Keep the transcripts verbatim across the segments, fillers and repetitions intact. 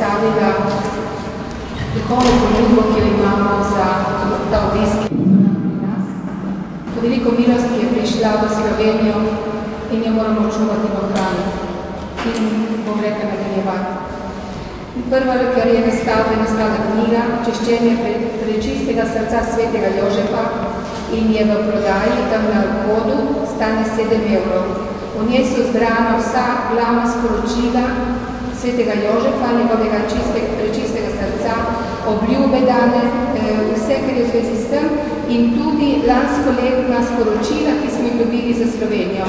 predstavila duhovno ponudbo, ki jo imamo za ta obisk pri nas. To veliko milost, ki je prišla v Slovenijo in jo moramo čuvati v hrani. In bom rekla nadaljevati. Prva, kar je nastala, je nastala knjiga Čiščenje prečistega srca svetega Jožefa in je v prodaji tam na vhodu, stane sedem evrov. V njej so zbrana vsa glavna sporočila svetega Jožefa, njegovega čistega, prečistega srca, obljube dane, vse, kar je v zvezi s tem, in tudi lanskoletna sporočila, ki smo jih dobili za Slovenijo.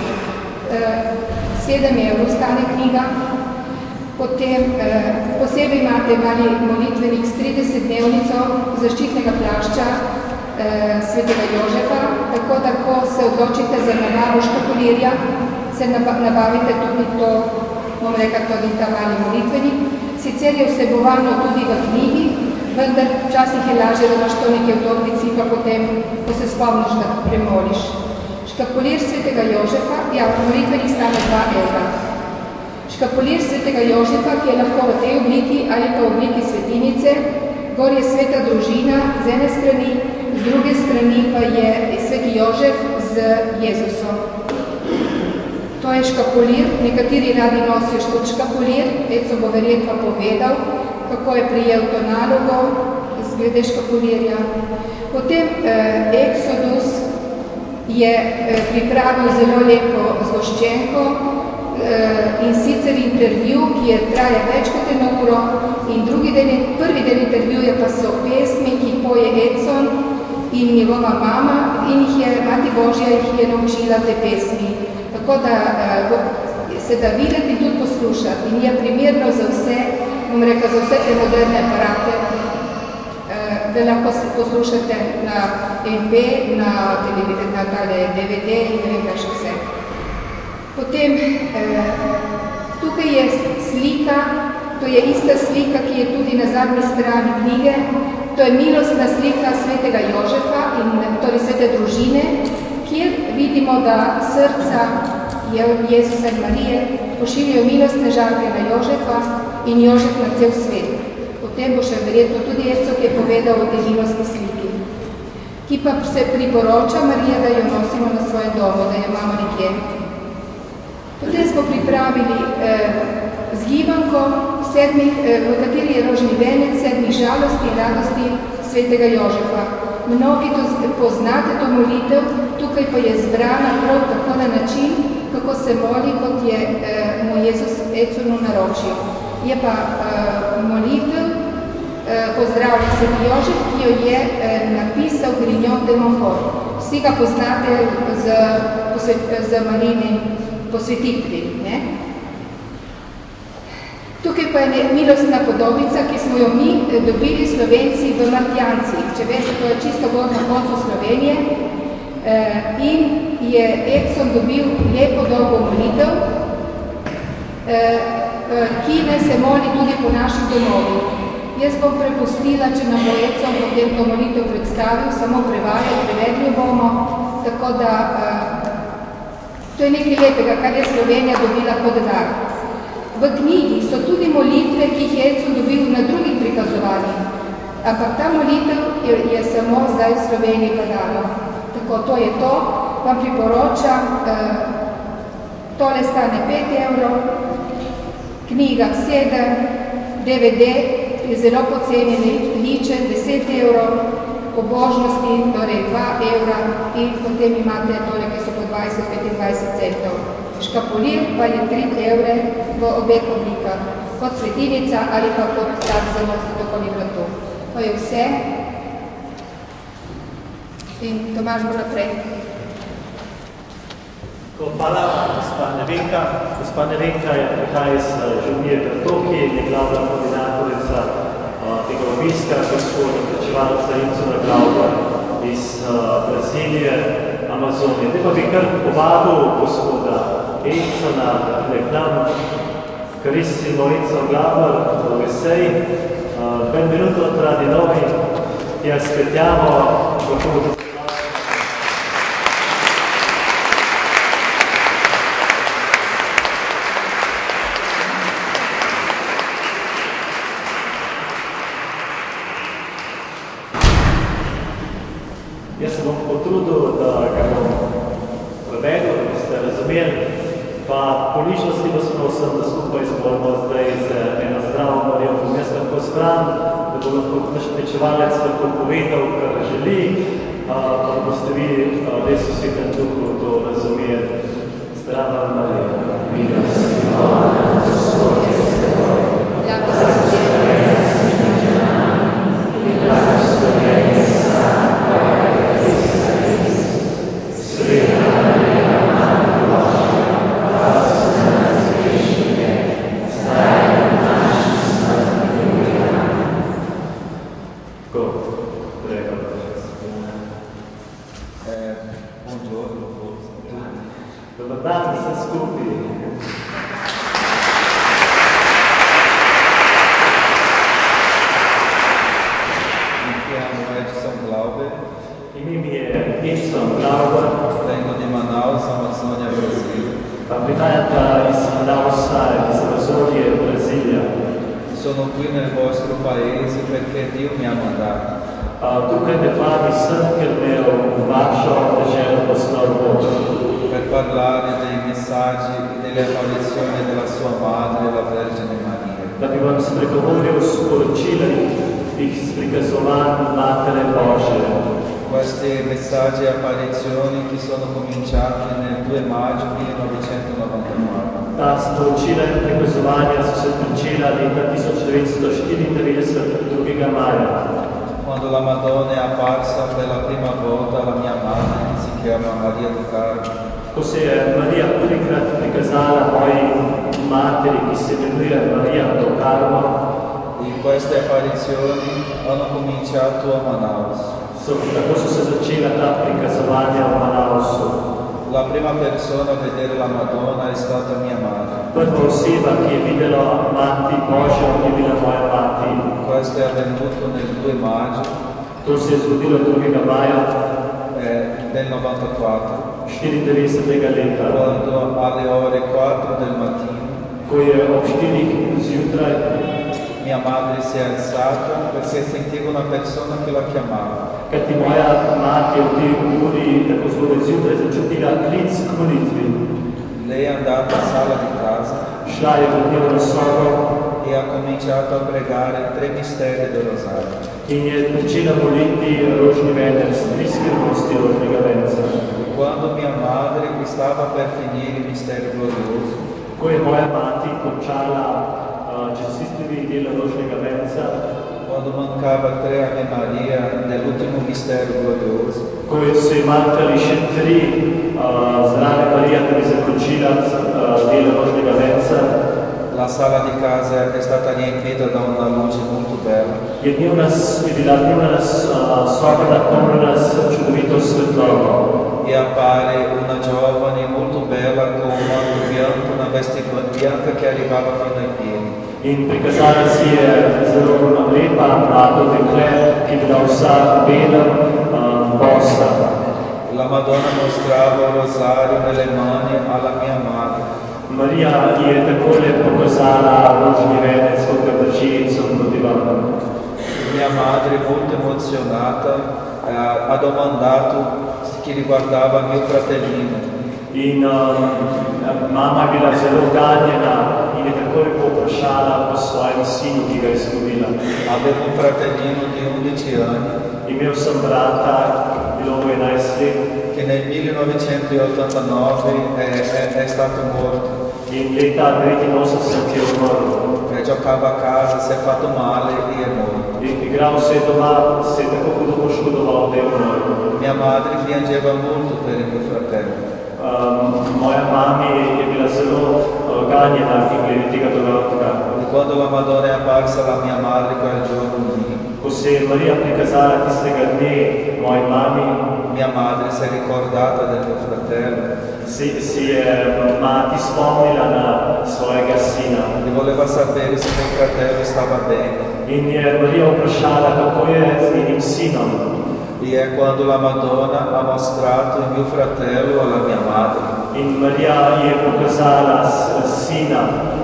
sedem evrov stane knjiga. Potem eh, posebej imate mali molitvenik s tridesetdnevnico zaščitnega plašča eh, svetega Jožefa, tako da ko se odločite za nabavo škatulirja, se nabavite tudi to, bom rekla, tudi ta mali molitvenik. Sicer je vsebovano tudi v knjigi, vendar včasih je lažje, da imaš to nekaj v torbici, pa potem, ko se spomniš, da premoliš. Škapulir svetega Jožefa, ja, molitvenik stane dva evra. Škapulir svetega Jožefa, ki je lahko v tej obliki ali pa v obliki svetinice, gor je sveta družina z ene strani, z druge strani pa je sveti Jožef z Jezusom. To je škapulir, nekateri radi nosijo kot škapulir, Eco bo verjetno povedal, kako je prijel to nalogo glede škapulirja. Potem eh, Exodus je eh, pripravil zelo lepo zgoščenko, in sicer intervju, ki je traja več kot eno uro, in drugi del, prvi del intervjuja pa so pesmi, ki jih poje Edson in njegova mama, in jih je, Mati Božja jih je naučila te pesmi. Tako da se da videti in tudi poslušati. In je primerno za vse, bom rekla, za vse te moderne aparate, da lahko poslušate na em pe, na, na tale de ve de in ne vem kaj še vse. Potem, eh, tukaj je slika, to je ista slika, ki je tudi na zadnji strani knjige. To je milostna slika svetega Jožefa in torej svete družine, kjer vidimo, da srca Jezusa in Marije pošiljajo milostne žarke na Jožefa in Jožef na cel svet. Potem bo še verjetno tudi Eco, ki je povedal o tej milostni sliki, ki pa se priporoča Marija, da jo nosimo na svoje domo, da jo imamo nekje. Potem smo pripravili eh, zgibanko, sedmih, eh, v kateri je rožni venec sedmih žalosti in radosti svetega Jožefa. Mnogi to poznate, to molitev, tukaj pa je zbrana prav tako na način, kako se moli, kot je eh, mu Jezus Econu naročil. Je pa eh, molitev, eh, pozdravlja sveti Jožef, ki jo je eh, napisal Grignon de Montfort. Vsi ga poznate z, z Marijinim posvetitvi. Ne? Tukaj pa je milostna podobica, ki smo jo mi dobili Slovenci v Martjancih. Če veste, to je čisto gor na koncu Slovenije. Eh, in je Edson dobil lepo dolgo molitev, eh, ki ne se moli tudi po naših domovih. Jaz bom prepustila, če nam bo Edson potem to molitev predstavil, samo prevajal, prevedli bomo, tako da eh, to je nekaj lepega, kar je Slovenija dobila kot dar. V knjigi so tudi molitve, ki jih je Edson dobil na drugih prikazovanjih, ampak ta molitev je, je samo zdaj v Sloveniji padala. Tako, to je to, vam priporočam, eh, tole stane pet evrov, knjiga sedem, de ve de je zelo pocenjen, ličen, deset evrov, pobožnosti, torej dva evra in potem imate tole, ki so po dvajset do petindvajset centov. Škapulir pa je tri evre v obeh oblikah, kot svetinica ali pa kot tak za nosit okoli vratu. To je vse. In Tomaž bo naprej. Hvala, gospa Nevenka. Gospa Nevenka je prihaja iz Župnije Vrtoki, je glavna koordinatorica tega obiska, gospoda plačevalca Icona Glauba iz Brazilije, Amazonije. Te pa bi kar povabil gospoda Icona k nam, carissimo Icon Glauber, dove sei? Benvenuto tra di noi, ti aspettiamo qualcuno. Jaz se bom potrudil, da ga bom prevedel, da boste razumeli, pa po ličnosti pa smo vsem, da skupaj izborimo zdaj z eno zdravo Marijo. Bom jaz lahko zbran, da bo lahko naš pričevalec lahko povedal, kar želi, pa boste vi res v Svetem Duhu to razumeli. Zdrava Marija, mila si, Gospod je s teboj, blagoslovljena si med ženami in blagoslovljen je sad tvojega ustna, Isus. Sveta Marija, Mati Božja, prosi za nas grešnike, zdaj in v naši smrtni uri. Amen. Tako, prego. Buongiorno, Dobar dan, vse skupaj. Mi chiamo Edson Glaube, Ime mi je Edson Glaube, vengo di Manaus, Amazzonia, Brasile. pa prihajam iz Manausa, iz Amazonije, Brazilija. Sono qui nel vostro paese perché Dio mi ha mandato. Uh, tukaj med vami sem, ker me je v vašo deželo poslal Bog. Per parlare dei messaggi e delle apparizioni della sua madre, la Vergine Maria. Da bi vam spregovoril sporočilih s prikazovanj Matere Božje. Questi messaggi e apparizioni che sono cominciati nel due maggio millenovecentonovantaquattro. Ta sporočila in prikazovanja so se pričela leta tisoč devetsto štiriindevetdeset, drugega maja. Quando la Madonna è apparsa per la prima volta alla mia madre, che si chiama Maria di Carmo. Ko se je Marija prvikrat prikazala moji materi, ki se imenuje Marija do Carmo, E queste apparizioni hanno cominciato a Manaus. so, tako so se začela ta prikazovanja v Manausu. La prima persona a vedere la Madonna è stata mia madre. Prva oseba, ki je videla Mati Božjo, je bila moja mati. Questo è avvenuto nel due maggio To se je zgodilo drugega maja eh, del novantaquattro, štiriindevetdesetega leta, quando alle ore quattro del mattino ko je ob štirih zjutraj mia madre si è alzata perché sentiva una persona che la chiamava. kajti moja mati v tej uri, tako zgodaj zjutraj, začutila klic k molitvi. Lei è andata in sala di casa Šla je v dnevno sobo e ha cominciato a pregare tre misteri del rosario. in je začela moliti rožni venec, tri skrivnosti rožnega venca. Quando mia madre stava per finire il mistero glorioso, Ko je moja mati končala uh, čestitljivi del rožnega venca, quando mancava tre Ave Maria nell'ultimo mistero glorioso, ko je se manjkali še tri uh, zdrave Marija, da bi zakončila uh, del rožnega venca, la sala di casa è stata riempita da una luce molto bella. je dnevna, je bila dnevna uh, soba napolnjena s čudovito svetlobo. E appare una giovane molto bella con un manto bianco, una veste bianca che arrivava fino ai piedi. In prikazala si je zelo lepa, mlado dekle, ki je bila vsa bela, uh, bosa. La Madonna mostrava il rosario nelle mani alla mia madre. Marija je takole pokazala rožni venec, kot ga drži in so proti vam. Mia madre, molto emozionata, eh, ha domandato chi riguardava mio fratellino. In uh, mama je bila zelo ganjena in je takoj povprašala po svojem sinu, ki ga je izgubila. Avevo un fratellino di undici anni Imel sem brata, bilo mu enajst let, che nel millenovecentottantanove è, è, è stato morto. in leta devetinosemdeset je umrl. Eh, giocava a casa, si è fatto male e è morto. In igral se je doma, se je tako hudo poškodoval, da je umrl. Mia madre piangeva molto per il mio fratello. Um, moja mami je bila zelo uh, ganjena glede tega dogodka. E quando la Madonna è apparsa alla mia madre quel giorno lì, Ko se je Marija prikazala tistega dne moji mami, mia madre si è ricordata del mio fratello si, si je mati spomnila na svojega sina. e voleva sapere se mio fratello stava bene. In je Marija vprašala, kako je z njenim sinom. E è quando la Madonna ha mostrato il mio fratello alla mia madre. In Marija je pokazala sina.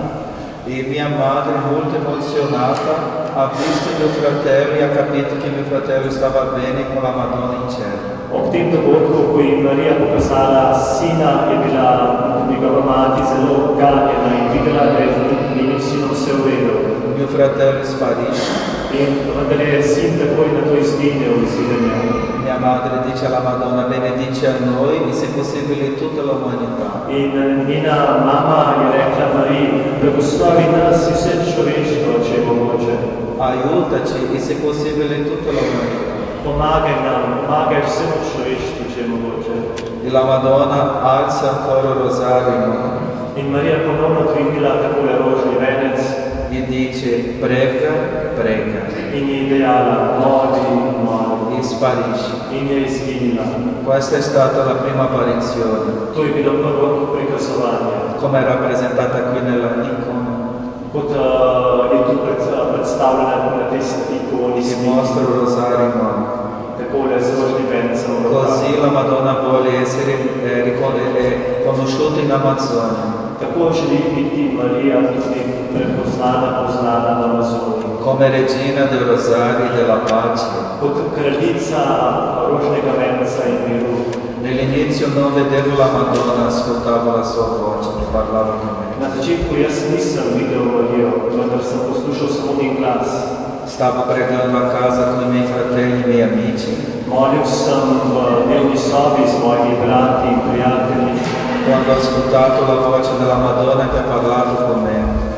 E mia madre, molto emozionata, ha visto mio fratello e ha capito che mio fratello stava bene con la Madonna in cielo. Ob tem dogodku, ko je Marija pokazala sina, je bila njegova mati zelo ganjena in videla, da je z njenim sinom vse v redu. Mio fratello sparisce. In vendar je sin takoj na to izginil iz videnja. Mia madre dice alla Madonna, benedice a noi e se possibile tutta l'umanità. In njena mama je rekla Mariji, blagoslovi nas in vse človeštvo, če je mogoče. Aiutaci e se possibile tutta l'umanità. Pomagaj nam, pomagaj vsemu človeštvu, če je mogoče. E la Madonna alza ancora il rosario In Marija ponovno dvignila takole rožni venec e dice prega, prega in je dejala, moli, moli. e sparisce. In je izginila. Questa è stata la prima apparizione, To je bilo prvo prikazovanje. come è rappresentata qui nella icona. Kot uh, je tu pred, predstavljena na tej ikoni Si mostra il rosario in mano. takole z rožnim vencem v rokah. Così la Madonna vuole essere eh, ricon- eh, conosciuta in Amazzonia, Tako želi biti Marija tudi prepoznana, poznana v Amazoniji. come regina del rosario e della pace. Kot kraljica rožnega venca in miru. Nell'inizio non vedevo la Madonna, ascoltavo la sua voce che parlava con me. Na začetku jaz nisem videl Marijo, vendar sem poslušal samo njen glas. Stavo pregando a casa con i miei fratelli e i miei amici. Molil sem v dnevni sobi z mojimi brati in prijatelji. Quando ho ascoltato la voce della Madonna che ha parlato con me,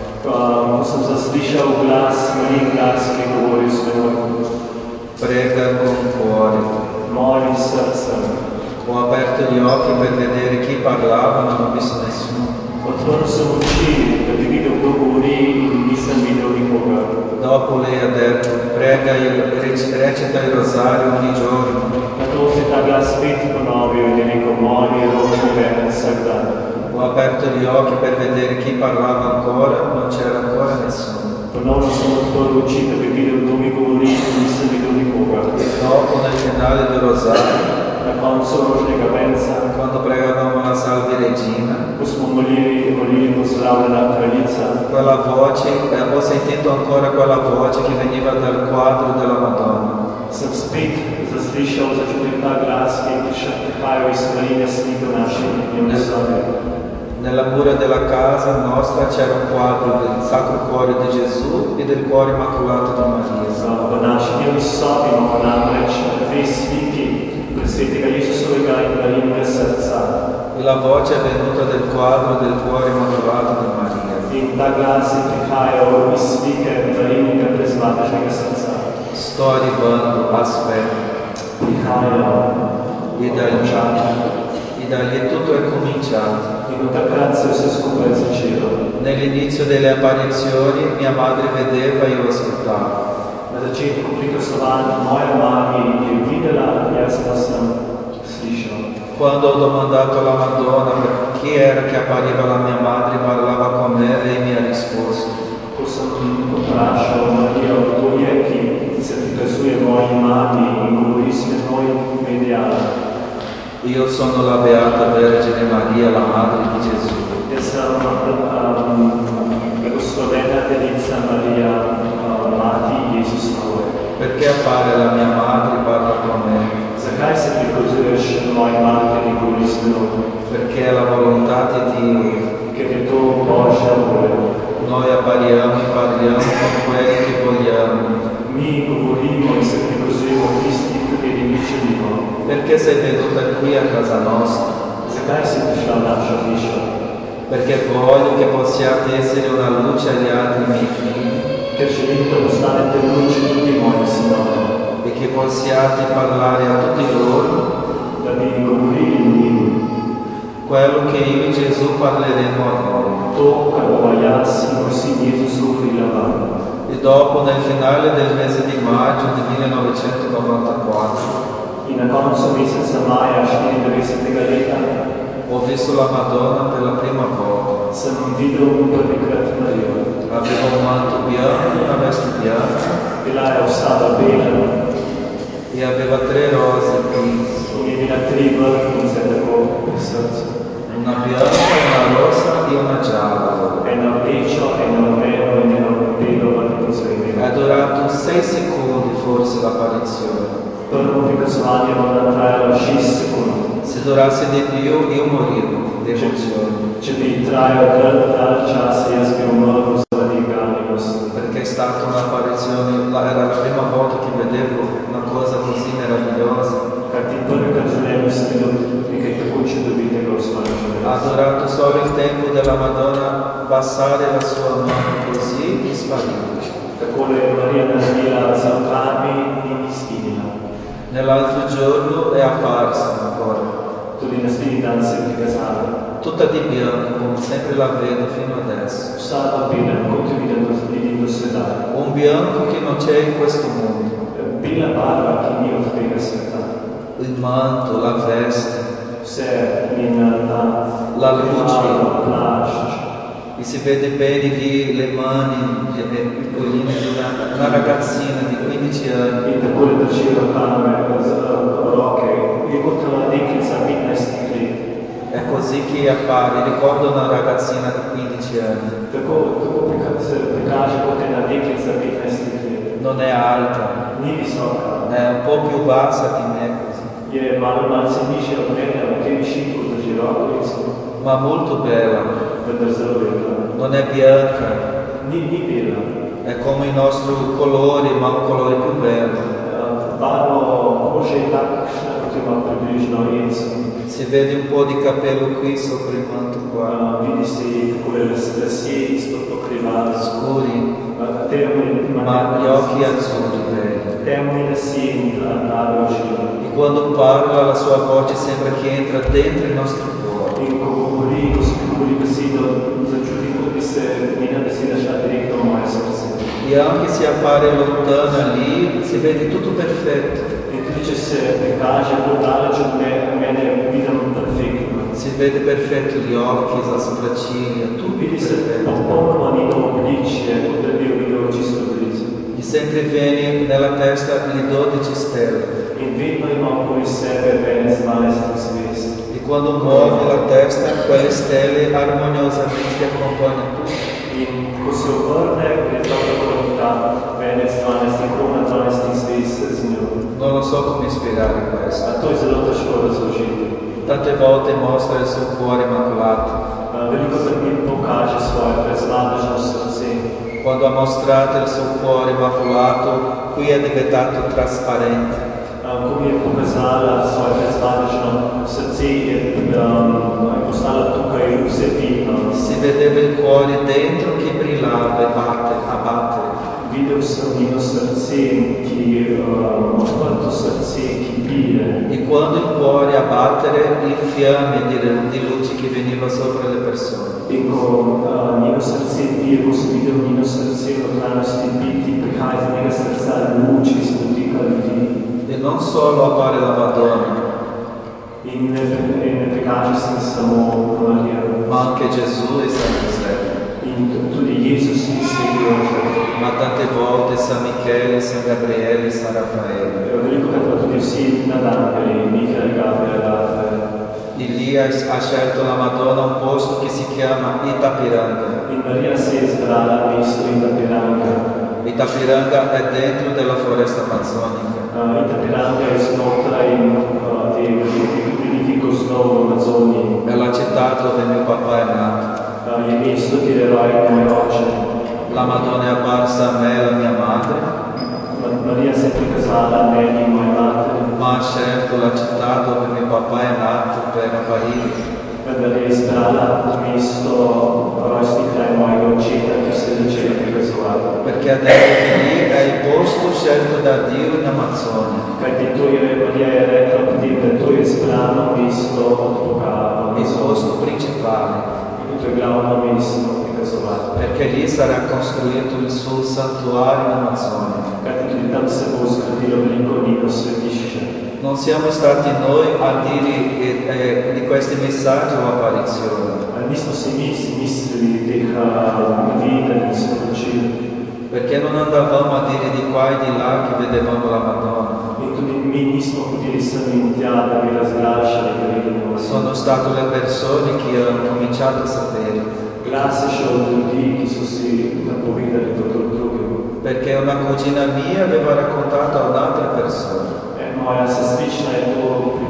Ko sem zaslišal glas, njen glas, ki je govoril s menoj. prega con cuore. Molim srcem. Ho aperto gli occhi per vedere chi parlava, ma non ho visto nessuno. Odprl sem oči, da bi videl, kdo govori, in nisem videl nikoga. Dopo lei ha detto, prega il, rec- recita il rosario ogni giorno. Nato se je ta glas spet ponovil in je rekel, moli rožni venec vsak dan. Ho aperto gli occhi per vedere chi parlava ancora, non c'era ancora nessuno. Ponovno sem odprl oči, da bi videl, kdo mi govori, in nisem videl nikoga. Dopo nel finale del rosario, Na koncu rožnega venca, quando pregavamo la Salve Regina, ko smo molili, molili pozdravljena kraljica, quella voce, eh, ho sentito ancora quella voce che veniva dal quadro della Madonna. sem spet zaslišal, začutil ta glas, ki je prišel, prihajal iz Marine slike v naši dnevni sobi. Nella mura della casa nostra c'era un quadro del Sacro Cuore di Gesù e del Cuore Immacolato di Maria. V naši dnevni sobi imamo namreč dve sliki Svetega Jesusovega in Marijinega srca. E la voce è venuta del quadro del Cuore Immacolato di Maria. In ta glas je prihajal iz slike Marijinega prezmatežnega srca. Sto arrivando, aspetta. Prihajal E da lì, e da lì tutto è cominciato. in od takrat se je vse skupaj začelo. Nell'inizio delle apparizioni mia madre vedeva e io ascoltavo. Na začetku prikazovanj moja mami je videla, jaz pa sem slišal. Quando ho domandato alla Madonna per chi era che appariva la mia madre, parlava con me, lei mi ha risposto. Ko sem vprašal Marijo, kdo je, ki se prikazuje moji mami in govori s menoj, mi je dejala. Io sono la Beata Vergine Maria, la Madre di Gesù. Jaz sem um, blagoslovena Devica Marija, uh, mati Jezusove. Perché appare la mia madre e parla con me? Zakaj se prikazuješ moji materi in govori s menoj? Perché è la volontà di Dio. Ker je to Božja volja. Noi appariamo e parliamo con quelli che vogliamo. Mi govorimo in se prikazujemo tisti, kateri mi želimo. Perché sei venuta qui a casa nostra? Zakaj si prišla v našo hišo? Perché voglio che possiate essere una luce agli altri miei figli Ker želim, da postanete luč tudi mojim sinovom. e che possiate parlare a tutti loro Da bi govorili njim quello che io e Gesù parleremo a voi. to, kar bova jaz in moj sin Jezus govorila vam. E dopo, nel finale del mese di maggio del millenovecentonovantaquattro, In na koncu meseca maja štiriindevetdesetega leta ho visto la Madonna per la prima volta. sem videl prvikrat Marijo. Aveva un manto bianco, una veste bianca Bila je vsa bela e aveva tre rose qui, in je imela tri vrhnice tako pri srcu. una bianca, una rosa e una gialla. Eno rdečo, eno rumeno in eno belo vrhnico je È imela. durato sei secondi forse l'apparizione. Prvo prikazovanje morda trajalo šest sekund. Se durasse di più, io morivo di emozione. Če bi trajalo dalj časa, jaz bi umrl zaradi ganjenosti. Perché è stata un'apparizione, era la prima volta che vedevo una cosa così meravigliosa. Kajti prvikrat v življenju sem videl nekaj tako čudovitega v svojem Ha življenju. durato solo il tempo della Madonna passare la sua mano così e sparire. Takole je Marija naredila z rokami in izginila. Nell'altro giorno è apparsa ancora, Tudi naslednji dan se je prikazala. tutta di bianco, come sempre la vedo fino adesso. Vsa v belem, kot jo vidim do, vidim do sedaj. Un bianco che non c'è in questo mondo. Bela barva, ki ni od tega sveta. Il manto, la veste, Vse in ta La luce. plašč. e si vede bene lì le mani le piccoline di una, una ragazzina di quindici anni. In takole drži rokame z roke. Je kot deklica petnajstih let. È così che appare, ricordo una ragazzina di quindici anni. Tako, tako prika- se prikaže kot ena deklica petnajstih let. Non è alta, Ni visoka. è un po' più bassa di me così, Je malo malce nižja od mene, v tej višini, ko drži roko, recimo, ma molto bella. vendar zelo bela. Non è bianca, Ni, ni bela. è come i nostri colori, ma un colore più bello. Eh, Barvo kože je takšna, kot ima približno Jensen. Si vede un po' di capello qui sopra il manto qua, Uh, vidi si takole las- lasje izpod pokrivala, scuri, uh, temni, ma gli occhi azzurri belli. temni lasje in rave oči. E quando parla la sua voce sembra che entra dentro il nostro cuore. In ko govori, ko se govori besedo, začuti, kot bi se njena beseda šla direktno v moje srce. E anche se appare lontana lì, si vede tutto perfetto. In tudi, če se prikaže bolj daleč od mene, mene vidim perfektno. Si vede perfetto gli occhi, la sopracciglia, tutto Vidi se perfetto. popolnoma njeno obličje, kot da bi jo videl čisto blizu. Gli sempre viene nella testa le dodici stelle. In vedno ima okoli sebe venec dvanajstih zvezd. E quando muove la testa, quelle stelle armoniosamente accompagnano tutto. In ko se obrne, gre prav tako ta venec dvanajstih krona dvanajstih zvezd z njo. Non lo so come spiegare questo. A to je zelo težko razložiti. Tante volte mostra il suo cuore immacolato. Uh, Veliko krat mi pokaže svoje prezladežno srce. Quando ha mostrato il suo cuore immacolato, qui è diventato trasparente. Uh, Ko mi je pokazala svoje prezladežno srce, je um, je postala tukaj vse vidno. Si vedeva il cuore dentro che brillava e batte, a battere. Videl sem njeno srce, ki um, odprto srce, ki bije. E quando il cuore a battere, le fiamme di, di luce che veniva sopra le persone. In ko uh, njeno srce bije, ko sem videl njeno srce v notranjosti biti, prihaja iz njega srca luč, ki se dotika ljudi. E non solo appare la Madonna, In ne, in ne prikaže se samo Marija, ma anche Gesù e San Giuseppe. in tudi Jezus in Sveti Jožef. Ma tante volte San Michele, San Gabriele, San Raffaele. Veliko krat pa tudi vsi nadangeli, Michael, Gabriel, Rafael. E lì ha, ha scelto la Madonna un posto che si chiama Itapiranga. In Marija se je izbrala mesto Itapiranga. Itapiranga è dentro della foresta amazzonica. Uh, Itapiranga je znotraj uh, te velikih gozdov v Amazoniji. È la città dove mio papà è nato. Uh, je mesto, kjer je rojil moj oče. La Madonna è apparsa a me e alla mia madre, Ma- Marija se je prikazala meni in moji materi, ma ha scelto la città dove mio papà è nato per apparire. vendar je izbrala mesto rojstni kraj mojega očeta, ki se je začela prikazovati. Perché ha detto che lì è il posto scelto da Dio in Amazzonia. Kajti to je, Marija je rekla potem, da to je izbrano mesto od Boga v Il Amazoniji. posto principale, In to je glavno mesto prikazovati. perché lì sarà costruito il suo santuario in Amazzonia. Kajti tudi tam se bo zgradilo veliko njeno svetišče. Non siamo stati noi a dire eh, eh, di questi messaggi o apparizioni, Ali nismo si mi si mislili teh uh, ljudi, da niso počili. perché non andavamo a dire di qua e di là che vedevamo la Madonna. In tudi mi nismo hodili sem in tja, da bi razglašali, da vidimo Marijo. Sono state le persone che hanno cominciato a sapere, Glas je šel od ljudi, ki so si napovedali to drug drugemu. perché una cugina mia aveva raccontato a un'altra persona. E, moja sestrična je to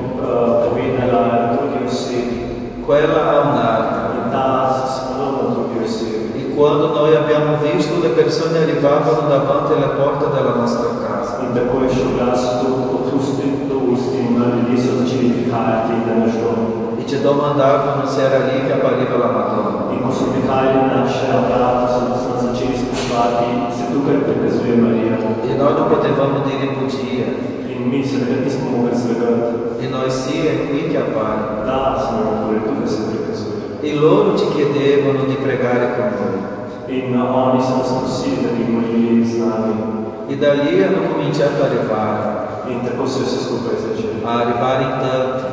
uh, povedala drugi osebi. Quella a un'altra. In ta s ponovno drugi osebi. E quando noi abbiamo visto, le persone arrivavano davanti alle porte della nostra casa. In tako je šel glas od usti do usti in ljudje so začeli prihajati na naš dom. E ci domandavano se era lì che appariva la Madonna. In ko so prihajali na naše vrata, so nas začeli spraševati, se tukaj prikazuje Marija. E noi non potevamo dire bugie. In mi se takrat nismo mogli zvedati. E noi sì, è qui che appare. Da, smo govorili, tukaj se prikazuje. E loro ci chiedevano di pregare con noi. In oni so nas prosili, da bi molili z nami. E da lì hanno cominciato a arrivare. In tako se je vse skupaj začelo. A arrivare in tanti.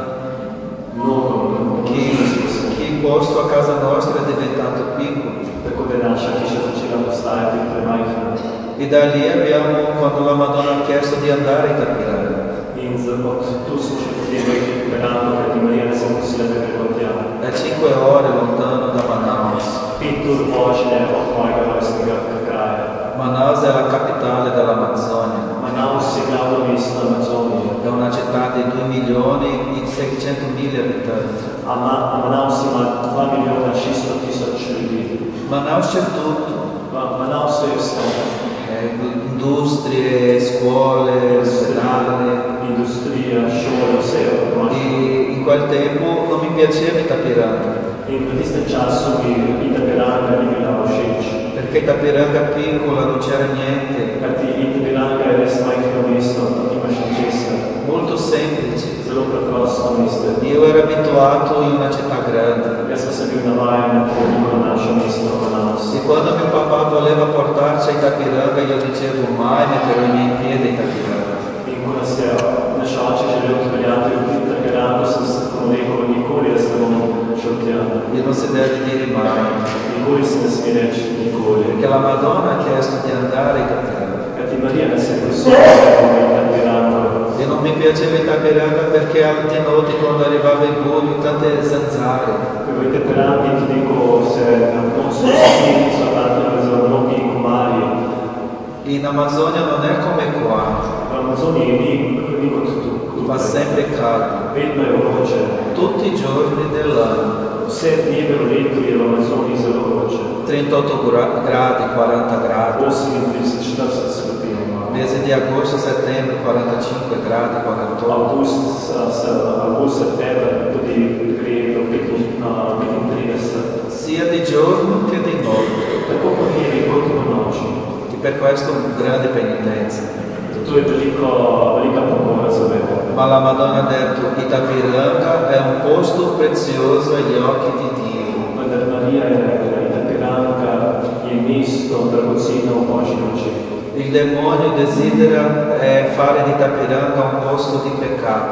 Mnogo, Che, che il posto a casa nostra è diventato piccolo. tako da je naša hiša začela postajati premajhna. E da lì abbiamo, quando la Madonna ha chiesto di andare in Tapiranga, In od tu smo še potem verando, kajti Marija nas je prosila, da gremo tja. è cinque ore lontano da Manaus. Pet ur vožnje od mojega rojstnega kraja. Manaus è la capitale dell'Amazzonia. Manaus je glavno mesto Amazonije. È una città di due milioni e seicentomila abitanti. A, Ma, a Manaus ima dva milijona šeststo tisoč ljudi. Manaus c'è tutto. V Manausu je vse. Eh, industrie, scuole, ospedali. Industrija, šole, vse je od E in quel tempo non mi piaceva Itapiranga, In v tistem času mi Itapiranga ni bila všeč. perché Itapiranga piccola non c'era niente, Kajti Itapiranga je res majhno mesto, nimaš ničesar. molto semplice. Zelo preprosto mesto. Io ero abituato in una città grande Jaz pa sem bil navajen na to naše mesto Manaus. e quando mio papà voleva portarci a Itapiranga io dicevo mai metterò i miei piedi a Itapiranga. In ko nas je naš oče želel odpeljati v Itapiranga, sem se rekel, nikoli jaz ne bom šel tja. E non si deve dire mai, Nikoli se ne sme reči nikoli. perché la Madonna ha chiesto di andare a Itapiranga. Kajti Marija nas je prosila, da bomo Itapiranga. E non mi piaceva Itapiranga perché di notte quando arrivava il buio tante zanzare. V Itapirangi tudi, ko se na koncu spili, so tam zelo mnogi komarji. In Amazzonia non è come qua, V Amazoniji ni, ni kot tu. fa sempre caldo, Vedno je vroče. tutti i giorni dell'anno. Vse dneve v letu je v Amazoniji zelo vroče. trentotto gra- gradi, quaranta gradi, osemintrideset, štirideset stopinj ima. mese di agosto, settembre, quarantacinque gradi, quarantotto. Avgust, avgust, september, tudi gre do petintrideset. Sia di giorno che di notte. Tako po dnevi, kot po noči. E per questo grande penitenza. To je veliko, velika pokora za mene. Ma la Madonna ha detto, Itapiranga è un posto prezioso agli occhi di Dio. Vendar Marija je rekla, Itapiranga je mesto dragoceno v Božji oči. Il demonio desidera eh, fare di Itapiranga un posto di peccato.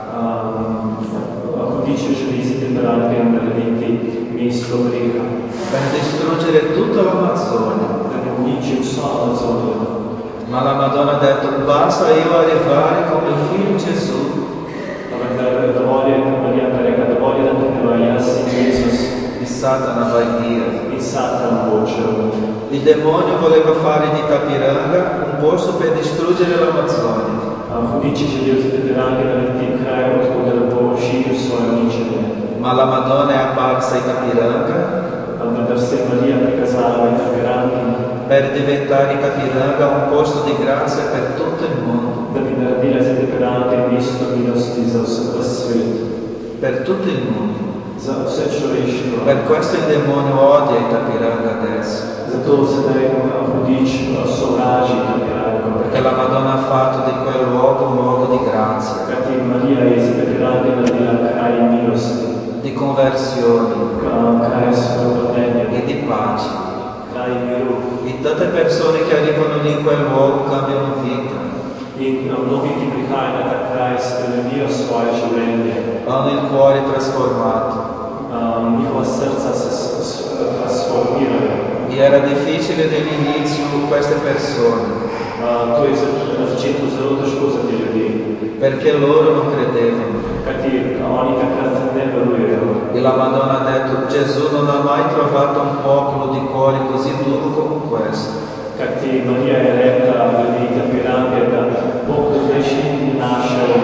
Um, Hudič želi z Itapirange narediti mesto greha, Per distruggere tutta l'Amazzonia. da bi uničil vso Amazonijo. Ma la Madonna ha detto, basta io arrivare come il figlio Gesù. Vendar dovolj je, Marija pa je rekla, dovolj je, da prideva jaz in Jezus E Satana vai via. in Satan bo odšel. Il demonio voleva fare di Itapiranga un posto per distruggere l'Amazzonia. Hudič je želel z Itapirange narediti kraj, odkud bo širil svoje uničenje. Ma la Madonna è apparsa a Itapiranga Vendar se je Marija prikazala v Itapirangi, per diventare Itapiranga un posto di grazia per tutto il mondo. da bi naredila z Itapirange mesto milosti za vse svet, Per tutto il mondo. za vse človeštvo. Per questo il demonio odia Itapiranga adesso. Zato sedaj Hudič sovraži Itapirango. Perché la Madonna ha fatto di quel luogo un luogo di grazia, Kajti Marija je z Itapirange naredila kraj milosti, di conversione kraj svobodnenja, e di pace. kraj miru. E tante persone che arrivano lì in quel luogo cambiano vita, In mnogi, ki prihajajo na ta kraj, spremenijo svoje življenje. hanno il cuore trasformato. Um, njihova srca se s- s- transformirajo. E era difficile all'inizio queste persone, Uh, to je za- na začetku zelo težko za te ljudi, perché loro non credevano. kajti oni takrat ne verujejo. E la Madonna ha detto, Gesù non ha mai trovato un popolo di cuore così duro come questo. Kajti Marija je rekla glede Itapirange, da Bog do zdaj še ni našel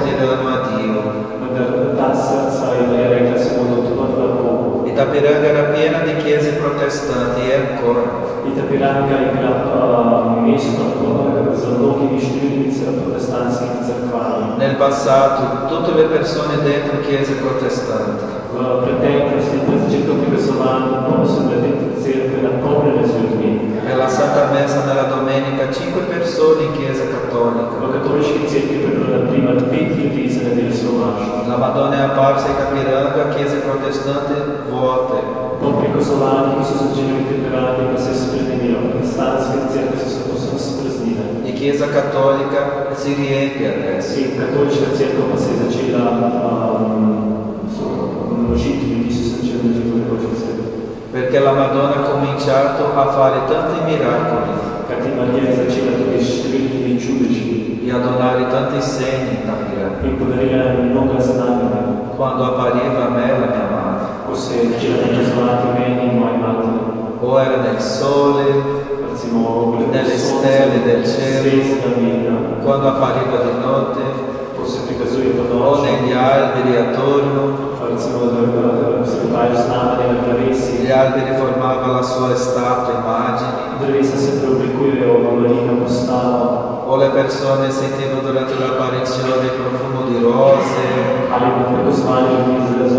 diranno addio. Vendar ta srca in Marija rekla se bodo odprla Bogu. Itapiranga era piena di chiese protestanti e ancora. Itapiranga je bila uh, mesto z mnogimi številnimi protestantskimi crkvami. Nel passato tutte le persone dentro chiese protestanti V preteklosti, pred začetkom privezovanja, pa so bile te cerkve napolnjene z ljudmi. per la Santa Messa nella domenica cinque persone in chiesa cattolica. V katoliški cerkvi je bilo na primer pet ljudi za nedeljsko mašo. La Madonna è apparsa in Capiranga, chiese protestanti vuote. Po prikazovanjih, ki so začeli biti prebrati, pa se je spremenilo. Protestantske cerkve so se povsem spraznile. E chiesa cattolica si riempie adesso. In katoliška cerkev pa se je začela um, množiti, ljudi so se začeli množiti v katoliški cerkvi. Perché la Madonna ha cominciato a fare tanti miracoli Kajti Marija je začela tudi s številnimi čudeži e a donare tanti segni in Capiranga. in podarila je mnoga znamenja. Quando appariva a me la mia madre, Ko se je začela prikazovati meni in moji materi, o era nel sole, recimo nelle stelle del cielo, cielo, quando appariva di notte, ko se prikazuje po o noči, negli alberi attorno, recimo da se dogajajo znamenja na drevesi, gli alberi formavano la sua estatua, immagini, drevesa se preoblikujejo v Marijino postavo, o le persone sentivano durante l'apparizione il profumo di rose, ali pa prikazovanje ljudi z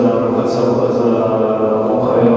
vohajo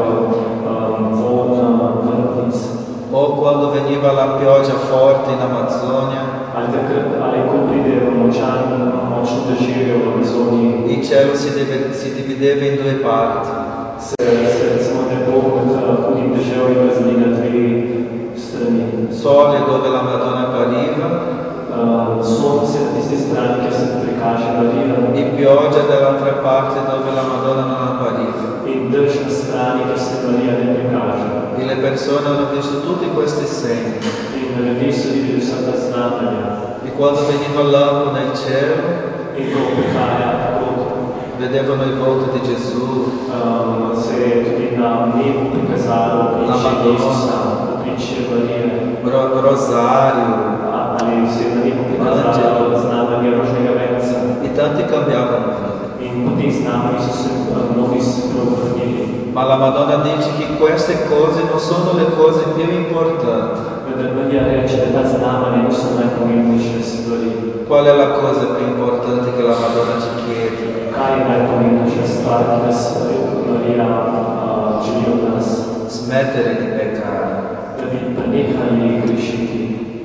von vrtnic, o quando veniva la pioggia forte in Amazzonia, ali takrat, ali ko pride močan, močno deževje v Amazoniji, il cielo si, deve- si divideva in due parti. se, se recimo nebo med hudim deževjem razdeli na dve strani. Sole dove la Madonna appariva Uh, sonce na tisti strani, kjer se prikaže Marija, e pioggia dall'altra parte dove la Madonna non appariva. in dež na strani, kjer se Marija ne prikaže. E le persone hanno visto tutti questi segni. In ljudje so videli vsa ta znamenja. E quando veniva il lampo nel cielo, In ko prihaja tako, vedevano il volto di Gesù, um, se je tudi na nebu prikazalo obličje Jezusa, obličje Marije, ro- rosario, ali se je na nebu prikazalo znamenje rožnega venca. e tanti cambiavano vita. In po teh znamenjih so se uh, mnogi spreobrnili. Ma la Madonna dice che queste cose non sono le cose più importanti. Vendar Marija reče, da ta znamenja niso najpomembnejše stvari. Qual è la cosa più importante che la Madonna ci chiede? Kaj je najpomembnejša stvar, ki nas Marija uh, želi od nas? Smettere di peccare. Da bi prenehali grešiti,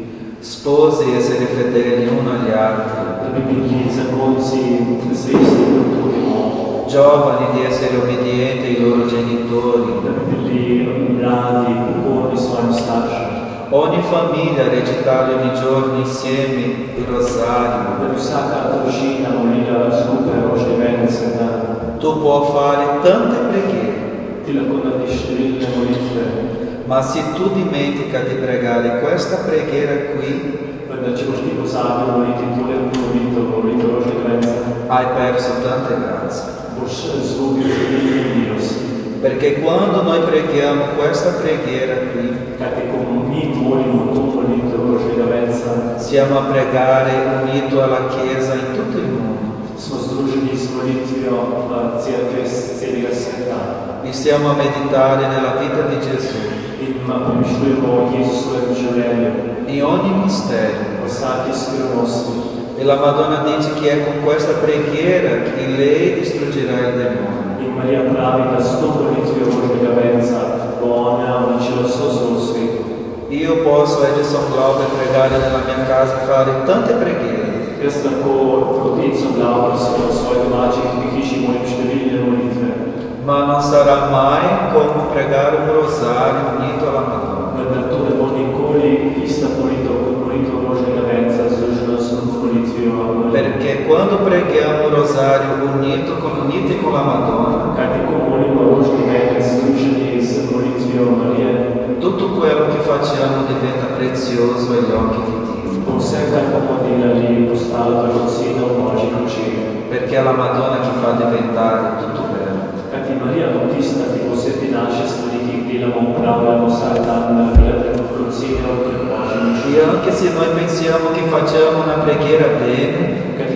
Sposi essere fedeli uno agli altri. da bi bili zakonci zvesti drug drugemu, Giovani di essere obbedienti ai loro genitori. da bi bili mladi, pokorni svojim staršem, Ogni famiglia recitare ogni giorno insieme il rosario. da bi vsaka družina molila skupaj rožni venec na dan. Tu puoi fare tante preghiere, Ti lahko narediš številne molitve, ma se tu dimentica di pregare questa preghiera qui, vendar če boš ti pozabil moliti tole molitev, molitev rožnega venca, hai perso tante grazie. boš izgubil številne milosti. Perché quando noi preghiamo questa preghiera qui, Kajti, ko mi molimo to molitev rožnega venca, siamo a pregare unito alla Chiesa in tutto il mondo. smo združeni s molitvijo cerkve iz celega sveta E stiamo a meditare nella vita di Gesù, in premišljujemo o Jezusovem življenju, in ogni mistero. o vsaki skrivnosti. E la Madonna dice che è con questa preghiera che lei distruggerà il demonio. In Marija pravi, da s to molitvijo rožnega venca bo ona uničila vso zlo v svetu. Io posso, Edison Glauber, pregare nella mia casa e fare tante preghiere, Jaz lahko kot Edson Glauber v svoji domači hiši molim številne molitve, ma non sarà mai come pregare un rosario unito alla Madonna. vendar to ne bo nikoli ista molitev kot molitev rožnega venca združena s molitvijo Marije. Perché quando preghiamo un rosario unito con, uniti con la Madonna, Kajti, ko molimo rožni venec združeni s molitvijo Marije, tutto quello che facciamo diventa prezioso agli occhi di Dio. bo vse, kar bomo delali, postalo dragoceno v Božjih očeh. Perché è la Madonna che fa diventare tutto bello. Kajti Marija bo tista, ki bo vse te naše stvari, ki jih delamo, upravljamo vsak dan, naredila dragoceno pred Božjim očeh. E anche se noi pensiamo che facciamo una preghiera bene, Kajti tudi, če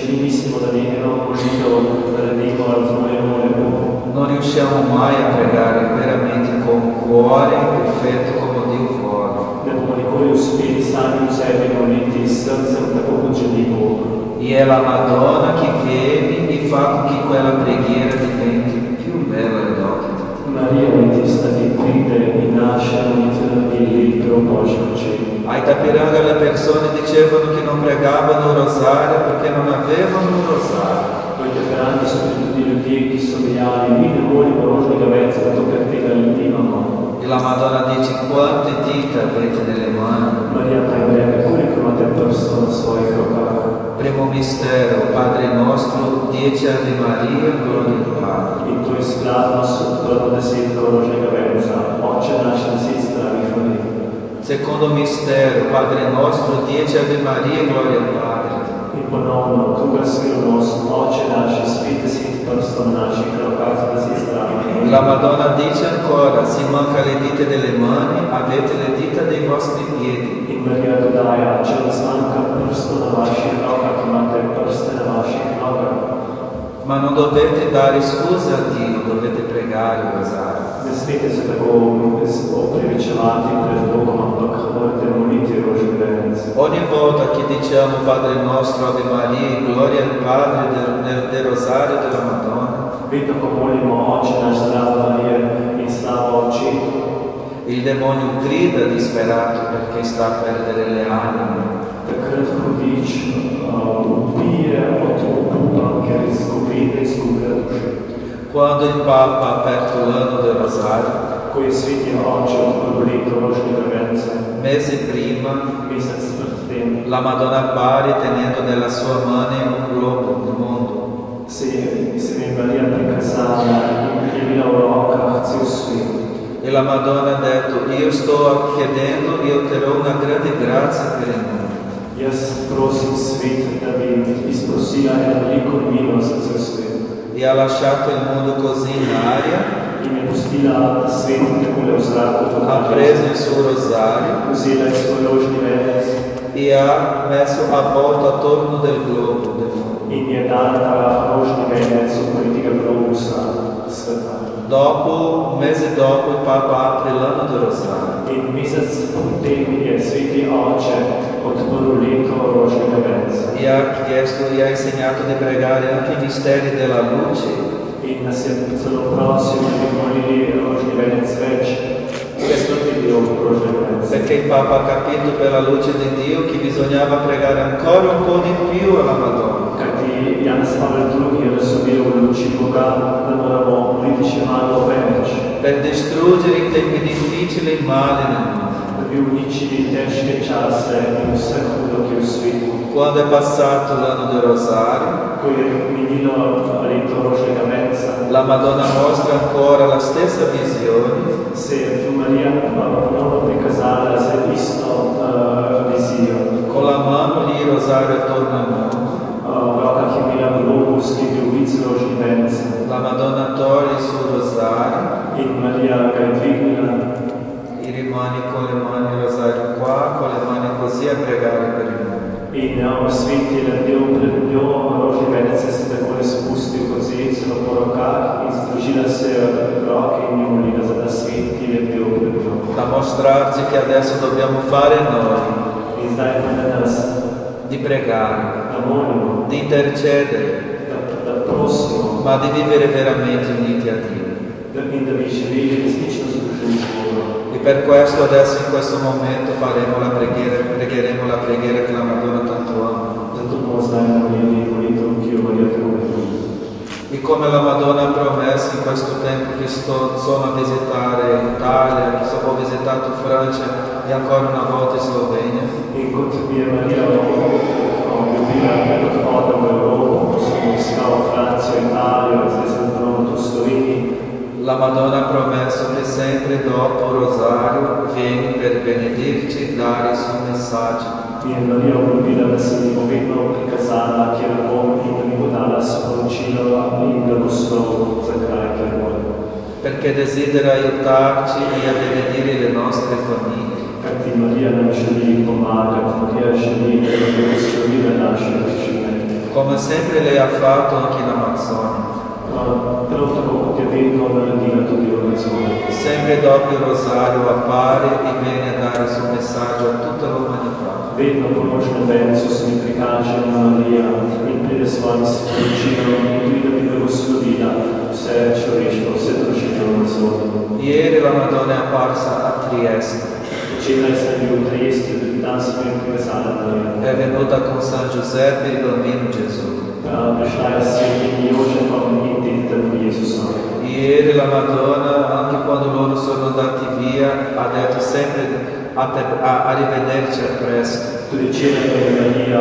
vicinissimo da lì che non uscito dall'enigma al suo non riusciamo mai a pregare veramente con un cuore perfetto come Dio vuole. E è la Madonna che viene e fa con che quella preghiera diventi più bella e docile. Maria Battista di pride e nasce il libro A Itapiranga le persone dicevano che non pregavano il rosario perché non avevano un rosario. Poi Itapiranga, soprattutto gli udenti soviali, i demoni porosni gavezza da toccarti dall'intimano. E la Madonna dice: quante dita avete nelle mani? Maria prende pure come te persona sua e crocata. Primo mistero, Padre nostro, dieci Ave Maria, gloria al Padre. In tuo splano sotto la sita porosni gavezza, occe nasce la sistra di Secondo mistero, Padre nostro, dieci Ave Maria, gloria al Padre. In ponovno, tu Spiro nostro, occe nasce, spite sit persona nasce, crocata da sistra. La Madonna dice ancora: se manca le dita delle mani, avete le dita dei vostri piedi. In Maria dodaja, če vas manjka prsto na vaših rokah, imate prste na vaših nogah. Ma non dovete dare scusa a Dio, dovete pregare il rosario. Ne smete se tako opravičevati pred Bogom, ampak morate moliti rožni venec. Ogni volta che diciamo Padre nostro, Ave Maria, gloria al Padre del, del, del rosario della Madonna, vedno ko molimo Oče naš, zdrava Marija in slava Očetu, il demonio grida disperato perché sta a perdere le anime. Takrat hudič ubije od obupa, ker izgubi, da izgublja duše. Quando il Papa ha aperto l'anno del rosario, ko je sveti Oče odprl leto rožnega venca, mese prima, mesec pred tem, la Madonna appare tenendo nella sua mano un globo del mondo. se je Marija prikazala in je bila v rokah cel svet. E la Madonna ha detto: io sto chiedendo e otterrò una grande grazia per il mondo. Jaz prosim svet, da bi izprosila eno veliko milost za cel svet. E ha lasciato il mondo così in aria, In je pustila svet takole v zraku, ha preso il suo rosario vzela je svoj rožni venec e ha messo avvolto attorno del globo del mondo. in je dala ta rožni venec okoli tega globusa sveta. Dopo, un mese dopo, il Papa apre l'anno del rosario. In mesec potem je sveti Oče odprl leto rožnega venca. E ha chiesto e ha insegnato di pregare anche i misteri della luce. In nas je celo prosil, da bi molili rožni venec več, stoti del rožnega venca. Perché il Papa ha capito per la luce di Dio che bisognava pregare ancora un po' di più alla Madonna. Kajti Janez Pavel drugi je razumel v luči Boga, da moramo moliti še malo več, Per distruggere in tempi difficili il male nel mondo. da bi uničili težke čase in vse hudo, ki je v svetu. Quando è passato l'anno del rosario, Ko je minilo leto rožnega venca, la Madonna mostra ancora la stessa visione, se je Marija ponovno prikazala za isto uh, vizijo. con la mano lì il rosario attorno al mondo. V rokah je imela globus, ki je bil vic rožni venec. La Madonna toglie il suo rosario In Marija ga je dvignila e rimane con le mani il rosario qua, con le mani così a pregare per il mondo. in osvetila del pred njo, rožni venec se je takole spustil kot zecelo po rokah in združila se roke in jo molila za ta svet, ki je del pred njo. Da mostrarci che adesso dobbiamo fare noi, In zdaj pa na nas, di pregare, da molimo, di intercedere, da, da prosimo, ma di vivere veramente uniti a Dio. da, in da bi želeli resnično združeni z Bogom. E per questo adesso in questo momento faremo la preghiera, pregheremo la preghiera che la Madonna tanto ama. Zato bomo zdaj molili molitev, ki jo Marija tako ljubi. E come la Madonna ha promesso in questo tempo che sto, sono a visitare l'Italia, che so, ho visitato Francia e ancora una volta Slovenia, In kot bi je Marija obljubila pred odhodom v Evropo, ko sem obiskal Francijo, Italijo, zdaj sem ponovno tu v Sloveniji, la Madonna ha promesso che sempre dopo il rosario viene per benedirci e dare il suo messaggio. je Marija obljubila, da se mi bo vedno prikazala, kjer bom in da mi bo dala sporočilo in blagoslov za kraj, kjer bom. Perché desidera aiutarci e a benedire le nostre famiglie. Kajti Marija nam želi pomagati, Marija želi, da bi blagoslovila naše družine. come sempre lei ha fatto anche in Amazzonia. Prav tako kot je vedno naredila tudi v Amazoniji. Sempre dopo il rosario appare e viene a dare il suo messaggio a tutta l'umanità. Vedno po nočnem vencu se mi prikaže Marija in pride s svojim sporočilom in tudi da bi blagoslovila vse človeštvo, vse družine v Amazoniji. Ieri la Madonna è apparsa a Trieste. Včeraj sem bil v Trieste, dan sem bil povezana Marija. È venuta con San Giuseppe e il bambino Gesù. Prišla je s svetim Jožefom in detetom Jezusom. Ieri la Madonna, anche quando loro sono andati via, ha detto sempre a, a, arrivederci a presto. Tudi včeraj je Marija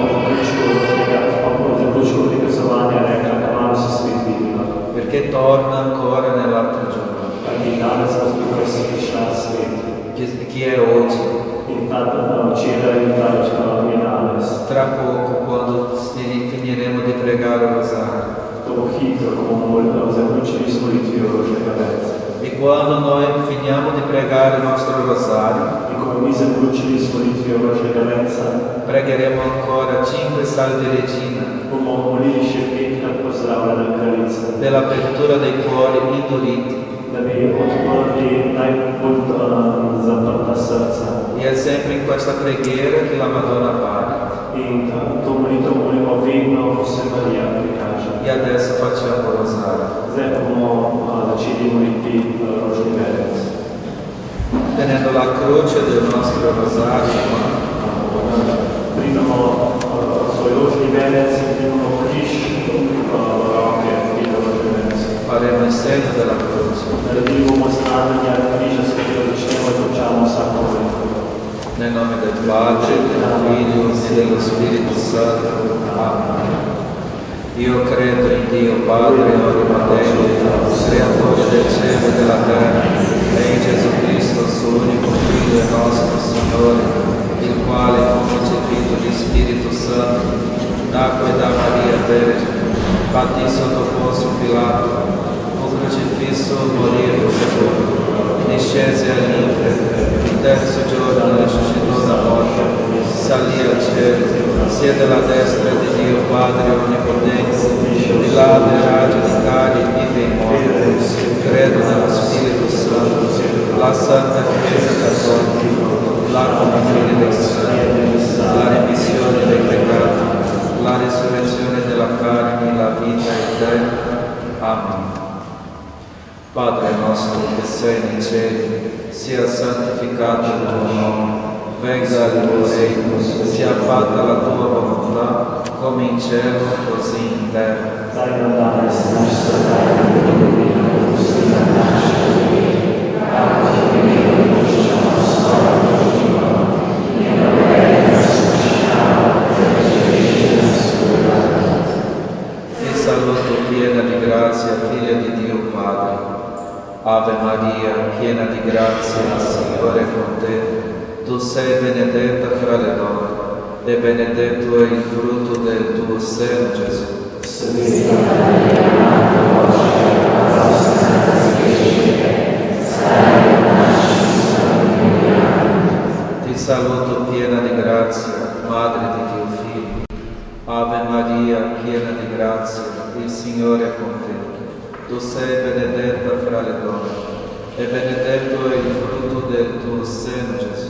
ob zaključku prikazovanja rekla, kmalu se svet vidimo. Perché torna ancora nell'altro giorno. Kajti danes bo tukaj si prišla svet. Chi è oggi? In ta včeraj in ta je danes. Tra poco, quando finiremo di pregare il rosario. To bo hitro, ko bomo zaključili s molitvijo rožnega venca. E quando noi finiamo di pregare il nostro rosario, in ko mi zaključili s molitvijo rožnega venca, pregheremo ancora cinque salve regina. Bomo molili še petkrat pozdravljena kraljica. Dell'apertura dei cuori induriti. Da bi odprli najbolj zaprta srca. E è sempre in questa preghiera che la Madonna appare. In to molitev molimo vedno, ko se Marija prikaže. E adesso facciamo il rosario. Zdaj bomo začeli moliti rožni venec. Tenendo la croce del nostro rosario, primamo svoj rožni venec in primamo križ v roke, pride rožni venec. Faremo il segno della croce. Naredili bomo znamenja križa, s katero začnemo in končamo vsako molitev. Nel nome del Padre, del Figlio e dello Spirito Santo. Amen. Io credo in Dio Padre Onnipotente, Creatore del cielo e della terra, e in Gesù Cristo, suo unico Figlio e nostro Signore, il quale, concepito di Spirito Santo, nacque da Maria Vergine, patì sotto Ponzio Pilato, fu crocifisso, morì e fu sepolto, discese all'inferno, il terzo giorno risuscitò da morte, salì al cielo, siede alla destra di Dio Padre Onnipotente, di là verrà a giudicare i vivi e i morti. Credo nello Spirito Santo, la Santa Chiesa Cattolica, la comunione dei santi, la remissione dei peccati, la risurrezione della carne, la vita eterna. Amen. Padre nostro che sei nei cieli, sia santificato il tuo nome, venga il tuo regno, sia fatta la tua volontà, come in cielo, così in terra. Dai non dare se nostra terra, E saluto piena di grazia, figlia di Dio Padre. Ave Maria, piena di grazia, il Signore è con te. Tu sei benedetta fra le donne, e benedetto è il frutto del tuo seno, Gesù. Ti saluto piena di grazia, Madre di Dio Figlio. Ave Maria, piena di grazia, il Signore è con te. Tu sei benedetta fra le donne, e benedetto è il frutto del tuo seno, Gesù.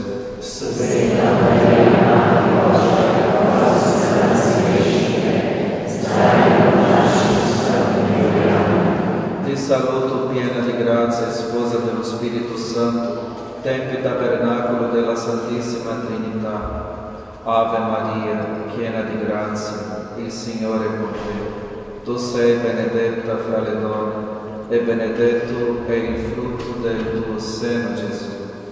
Ti saluto piena di grazia, sposa dello Spirito Santo, tempio e tabernacolo della Santissima Trinità. Ave Maria, piena di grazia, il Signore è con te. Tu sei benedetta fra le donne, e benedetto è il frutto del tuo seno, Gesù.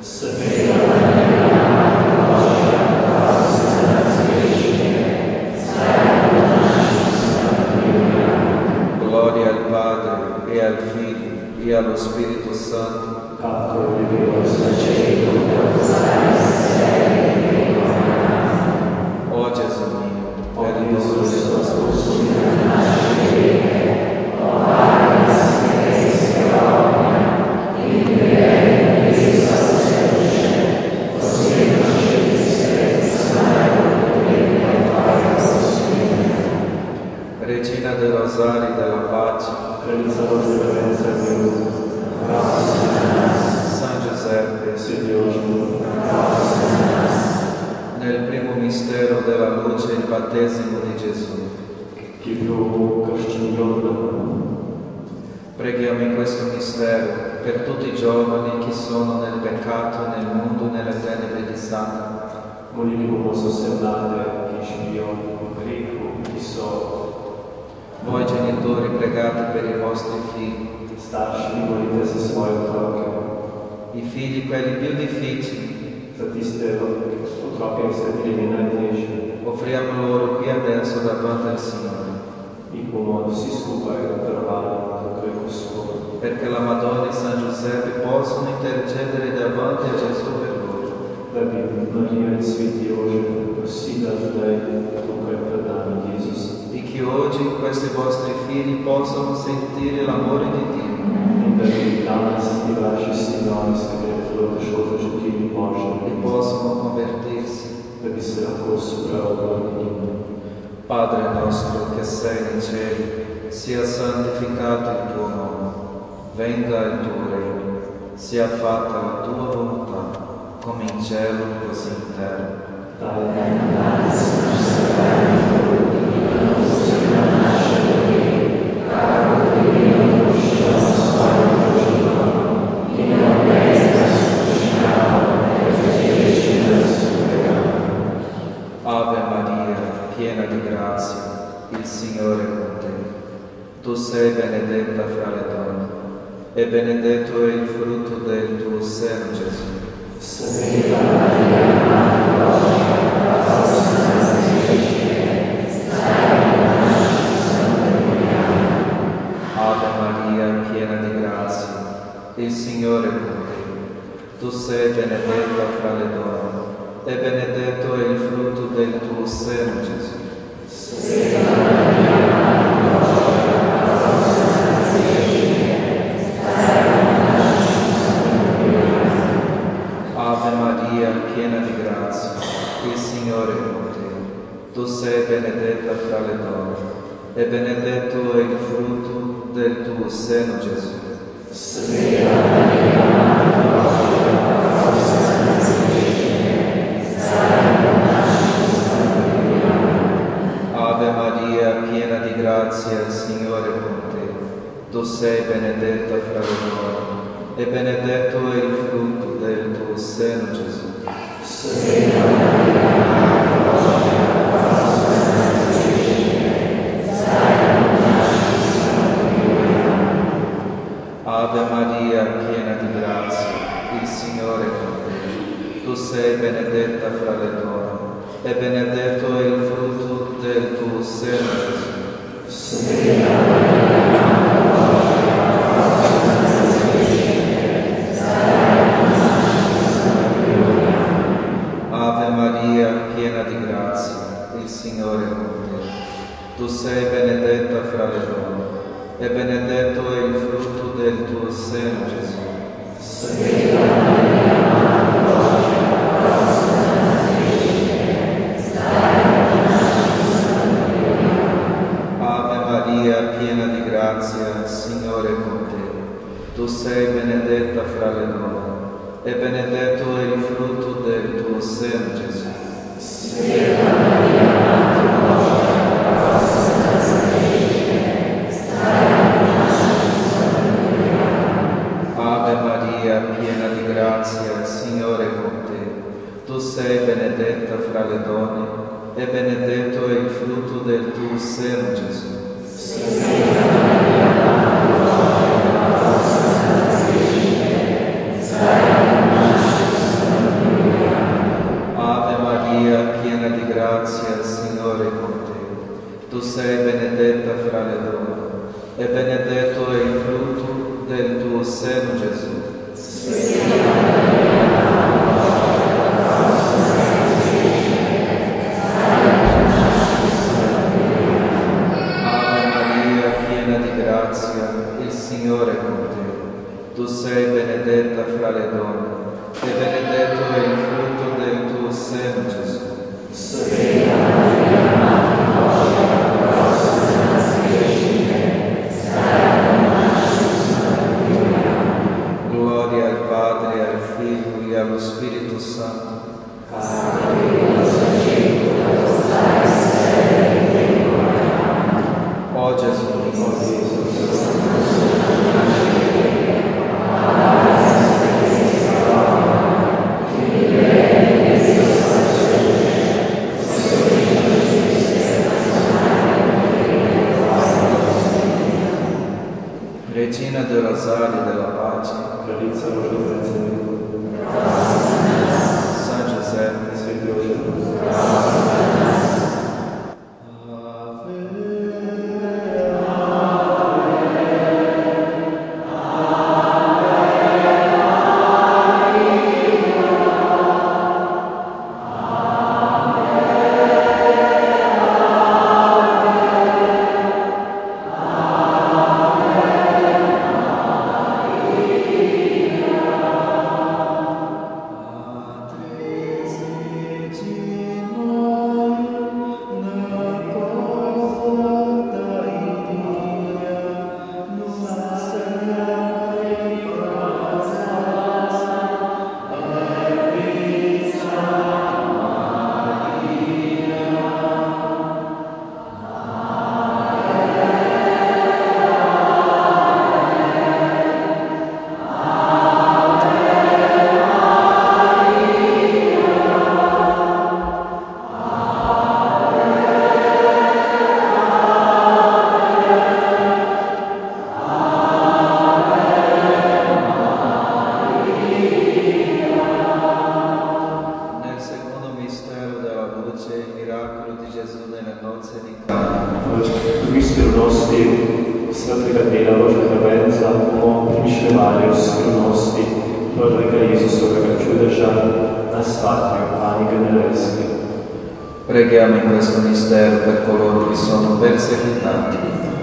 Gloria al Padre, e al Figlio, e allo Spirito Santo. O Gesù mio, perdona le nostre dei rosari della pace, realizzato di violenza e Dio, San Giuseppe, Signore, nel primo mistero della luce, il battesimo di Gesù. che più casciglione, Preghiamo in questo mistero per tutti i giovani che sono nel peccato, nel mondo, nelle tenebre di Satana. molimo sostennate che ci dio greco, chi so, Voi genitori pregate per i vostri figli, starci molite se svoje otroke, i figli quelli più difficili. za tiste otroke vse bili najtežji. Offriamo loro qui adesso davanti al Signore, In bomo vsi skupaj darovali tako je Gospod, perché la Madonna e San Giuseppe possano intercedere davanti a Gesù per loro. da bi Marija in sveti Jože prosila zdaj tukaj pred nami Jezus, E che oggi questi vostri figli possano sentire l'amore di Dio, in da bi danes ti vaši sinovi, s katerimi zelo težko začutili e Božje, possono convertirsi. da bi se lahko spravili. Padre nostro che sei nei cieli, sia santificato il tuo nome, venga il tuo regno, sia fatta la tua volontà, come in cielo così in terra. Ave Maria, piena di grazia, il Signore è con te. Tu sei benedetta fra le donne, e benedetto è il frutto del tuo seno, Gesù. Santa Maria, Ave Maria, piena di grazia, il Signore è con te. Tu sei benedetta fra le donne, e benedetto è il frutto del tuo seno, Gesù. Ave Maria, piena di grazia, il Signore è con te. Tu sei benedetta fra le donne, e benedetto è il frutto del tuo seno, Gesù. Ave Maria, piena di grazia, il Signore è con te. Tu sei benedetta fra le donne, e benedetto è il frutto del tuo seno, Gesù. Ave Maria, piena di grazia, il Signore è con te. Tu sei benedetta fra le donne, e benedetto è il frutto del tuo seno, Gesù. Ave Maria, piena di grazia, il Signore è con te. Tu sei benedetta fra le donne, e benedetto è il frutto del tuo seno, Gesù. Ave Maria, piena di grazia, il Signore è con te. Tu sei benedetta fra le donne, e benedetto è il frutto del tuo seno, Gesù. Ave Maria, piena di grazia, il Signore è con te. Tu sei benedetta fra le donne, e benedetto è il frutto del tuo seno, Gesù. Ave Maria, piena di grazia, il Signore è con te. Tu sei benedetta fra le donne, e benedetto è il frutto del tuo seno, Gesù. Ave Maria, piena di grazia, il Signore è con te. Tu sei benedetta fra le donne, e benedetto è il frutto del tuo seno, Gesù. Ave Regina del Rosario della Pace, Credința Rojdețului, San Giuseppe, Sfântul Iosif, Preghiamo in questo mistero per coloro che sono perseguitati,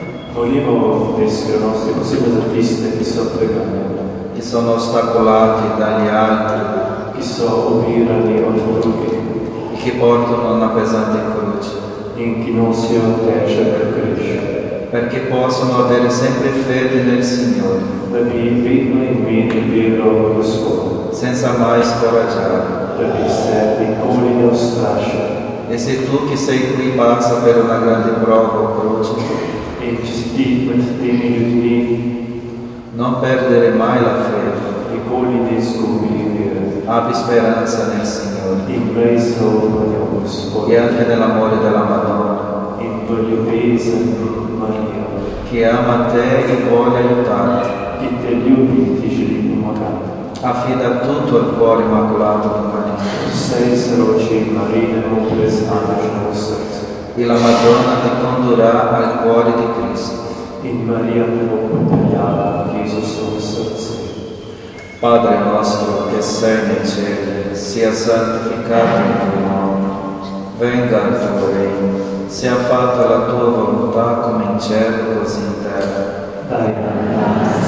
Molimo Desiderio nostri così pesantiste che so pregando, che sono ostacolati dagli altri che so ovirani od drugih, e che portano una pesante croce, in chi nosio težak križ, perché possono avere sempre fede nel Signore, da bi vidno imeli vero v Gospoda, senza mai scoraggiare. da bi se nikoli ne ustrašili. E se tu che sei qui passa per una grande prova o croce, In če si ti med temi ljudmi, non perdere mai la fede, nikoli ne izgubi vere. abbi speranza nel Signore Imej zaupanje v Gospoda e anche nell'amore della Madonna, in v ljubezen Marija, che ama te e vuole aiutarti. ki te ljubi, ti želi pomagati. Affida tutto al cuore immacolato di Maria Vse sroči Marijinemu brezmadežnemu srcu. e la Madonna ti condurrà al cuore di Cristo. In Marija te bo popeljala k Jezusovu srcu. Padre nostro che sei nei cieli, sia santificato il tuo nome, venga il tuo regno, sia fatta la tua volontà come in cielo così in terra. Daj nam danes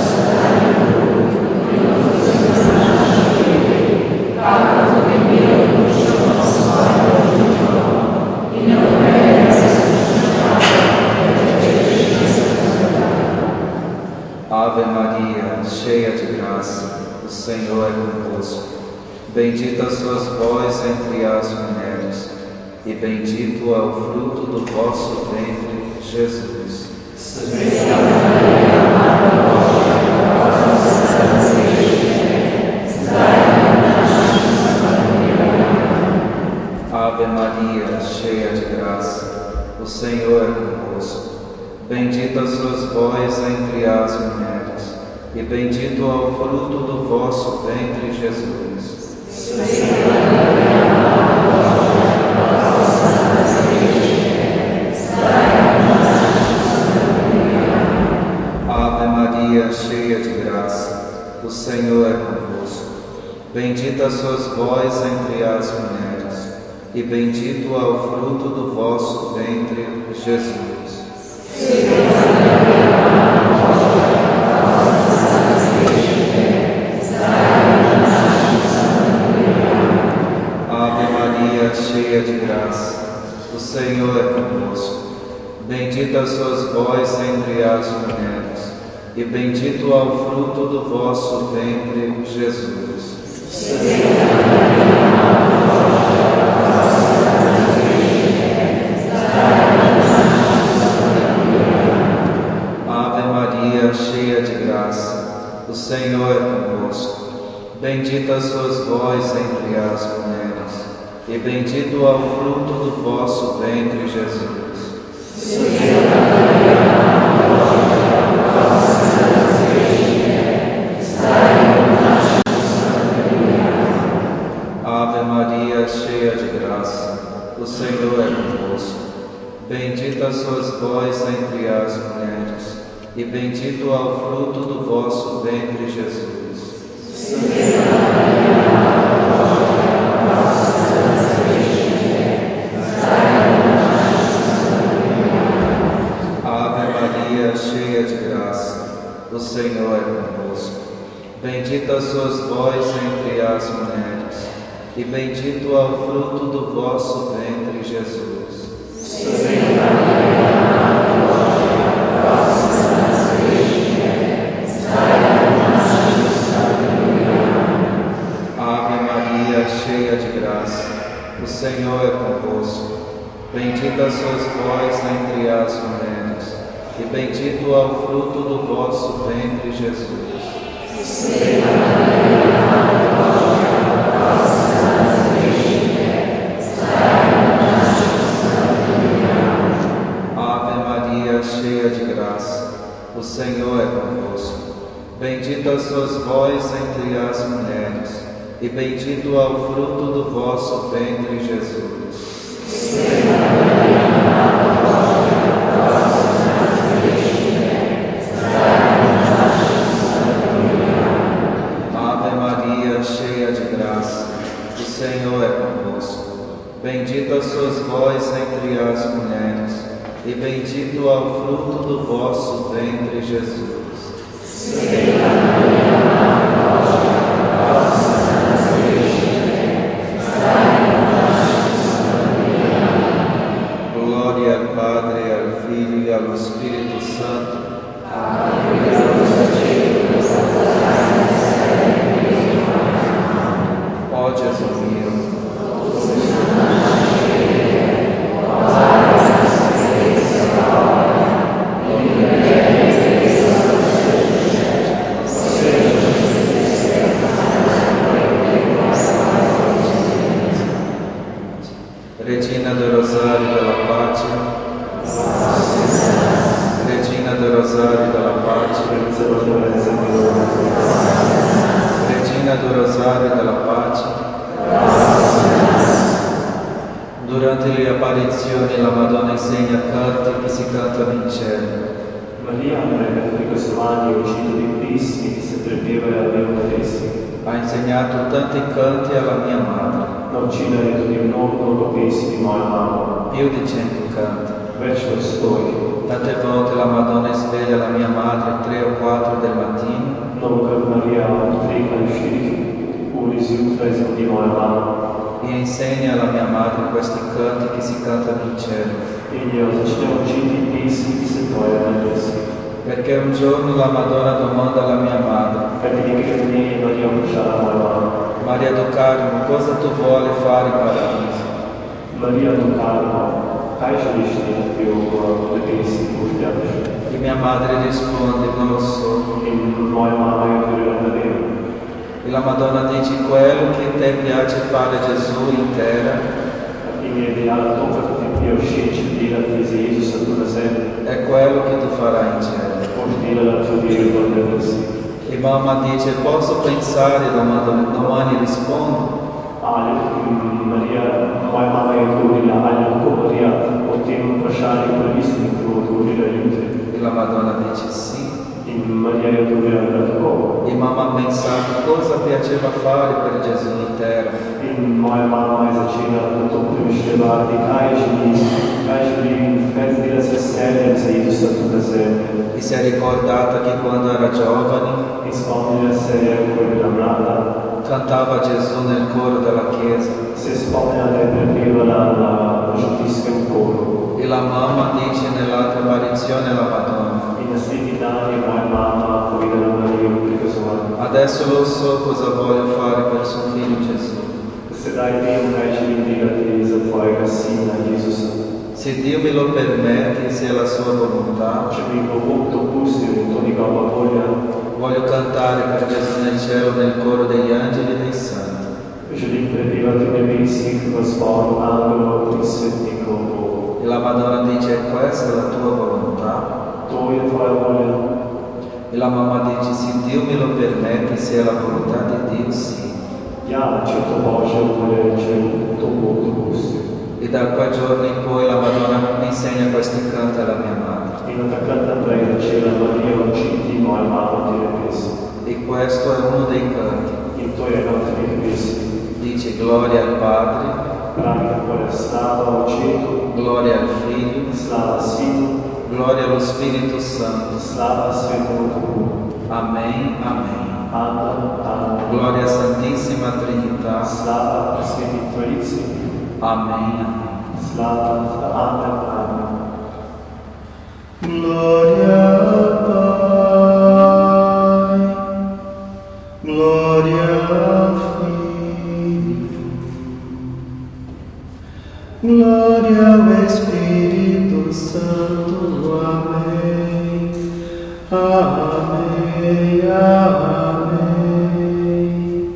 Ave Maria, cheia de graça, o Senhor é convosco. Bendita sois vós entre as mulheres, e bendito é o fruto do vosso ventre, Jesus. Ave Maria, cheia de graça, o Senhor é convosco. Bendita sois vós entre as mulheres, e bendito é o fruto do vosso ventre, Jesus. Ave Maria, cheia de graça, o Senhor é convosco. Bendita sois vós entre as mulheres, e bendito é o fruto do vosso ventre, Jesus. Ave Maria, cheia de graça, o Senhor é convosco. Bendita sois vós entre as mulheres, e bendito é o fruto do vosso ventre, Jesus. o Senhor é convosco. Bendita sois vós entre as mulheres, e bendito é o fruto do vosso ventre, Jesus. Ave Maria, cheia de graça, o Senhor é convosco. Bendita sois vós entre as mulheres, e bendito é o fruto do vosso ventre, Jesus. Ave Maria, cheia de graça, o Senhor é convosco. Bendita sois vós entre as mulheres, e bendito é o fruto do vosso ventre, Jesus. Ave Maria, cheia de graça, o Senhor é convosco. Bendita sois vós entre as mulheres, e bendito é o fruto do vosso ventre, Jesus. Ave Maria, cheia de graça, o Senhor é convosco. Bendita sois vós entre as mulheres, e bendito é o fruto do vosso ventre, Jesus. Ave Maria, cheia de graça, o Senhor é convosco. Bendita sois vós entre as mulheres, e bendito é o fruto do vosso ventre, Jesus. Glória ao Padre, ao Filho e ao Espírito Santo. Ó Jesus meu, Regina do Rosário della Pace, Regina do Rosário della Pace, Regina do Rosário della Pace. Durante le apparizioni la Madonna insegna canti che si cantano in cielo. Maria, nel ricostruzione uscito di Cristi, che si prepara a Dio Padre. Ha insegnato tanti canti alla mia madre. Naučila je tudi mnogo, mnogo pesmi moja mama. Più di cento canti. Več kot sto. Tante volte la Madonna sveglia la mia madre tre o quattro del mattino. Mnogokrat Marija ob treh ali štirih uri zjutraj zbudi moja mama. E insegna alla mia madre questi canti che si cantano in cielo. In jo začne učiti pesmi, ki se pojejo na nebesu. Perché un giorno la Madonna domanda alla mia madre: Kajti nekega dne je Marija vprašala moja mama: Maria do Carmo, cosa tu vuoi fare in paradiso? Marija do Carmo, kaj želiš delati v nebesi, ko boš? E mia madre risponde: non lo so. In moja mama je odgovorila: ne vem. E la Madonna dice: quello che te piace fare Gesù in terra In je dejala: to, kar ti je všeč delati za Jezusa tu na zemlji, è quello che tu farai in cielo. boš delala tudi v nebesi. E mamma dice: posso pensare, domani, domani rispondo. Ali Marija, moja mama je odgovorila: ali lahko Marija o tem vprašanju premisli, ko bo odgovorila jutri? E la Madonna dice: sì. In Marija je odgovorila: da tako. E mamma ha pensato cosa piaceva fare per Gesù in terra. In moja mama je začela na to premišljevati, kaj želi, kaj želi, kaj zdela se veseljem za Jezusa tu na zemlji. E si è ricordata che quando era giovane In spomnila se je, ko je bila mlada, cantava Gesù nel coro della chiesa. se je spomnila, da je prepevala na župijskem koru. E la mamma dice nell'altra apparizione alla Madonna: In naslednji dan je moja mama povedala Marijo v prikazovanju: adesso lo so cosa voglio fare per suo figlio Gesù. sedaj vem, kaj želim delati za tvojega sina Jezusa. Se Dio me lo permette, se è la sua volontà, Če mi bo Bog dopustil in to njegova volja, Voglio cantare per Gesù nel cielo nel coro degli angeli e dei santi. Želim prepevati v nebesih v zboru angelov in svetnikov Bogu. E la Madonna dice: questa è la tua volontà. To je tvoja volja. E la mamma dice: se Dio me lo permette, se è la volontà di Dio, sì. Ja, če to Božja volja, če to Bog dopusti. E da quel giorno in poi la Madonna mi insegna questi canti alla mia madre. In od takrat naprej začela Marija učiti mojo mamo te pesmi. E questo è uno dei canti. In to je ena od teh pesmi. Dice: gloria al Padre, pravi takole: slava Očetu, gloria al Figlio, slava Sinu, gloria allo Spirito Santo. slava Svetemu Duhu. Amen, amen. Amen, amen. Gloria a Santissima Trinità. Slava Sveti Trojici. Amen, amen. Slava, amen, amen. Gloria al Padre, gloria al Figlio, gloria al Spirito Santo. Amen, amen, amen.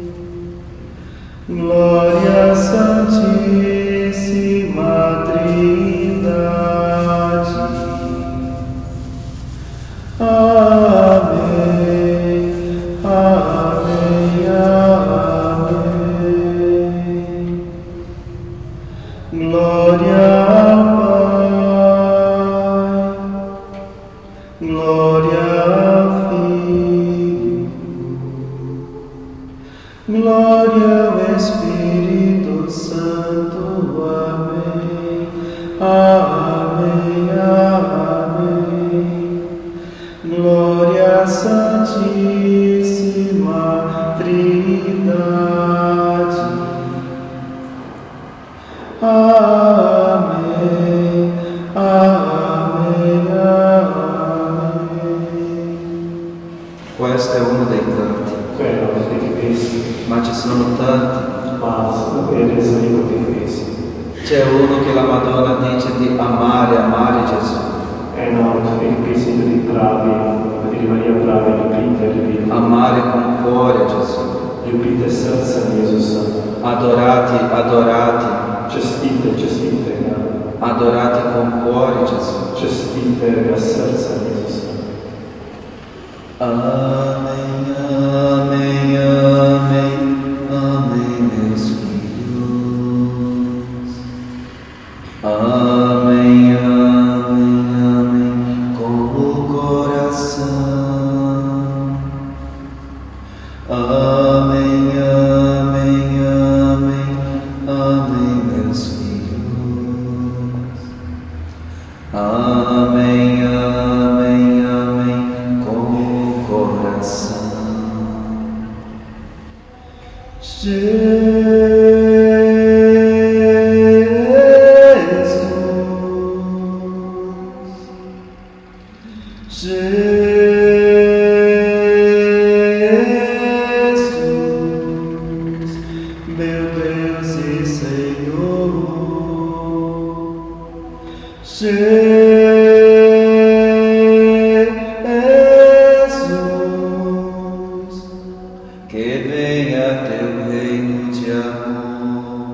Gloria a Santissima Trindade. Amém, amém, amém. Glória ao Pai, glória ao Filho, glória ao Espírito Santo. Amém, amém, amém. Glória à Santíssima Trindade. Amém, amém, amém. Questo è uno dei canti, Quello dei pesmi, ma ci sono tanti. ma sapere se io dei pesmi. C'è uno che la Madonna dice di amare, amare Gesù. È no, i pesmi di bravi, di Maria bravi, ljubite, ljubite. Amare con cuore Gesù. Ljubite srcem Jezusa. Adorati, adorati. Čestite, čestite ga. Adorati con cuore Gesù. Čestite ga srcem Jezusa. Amém, amém, amém, amém, meus filhos. Amém, amém, amém, com o coração. Amém, amém, amém, amém, meus filhos. Amém, amém, amém, com o coração. Jesus, meu Deus e Senhor. Jesus, que venha teu reino de amor.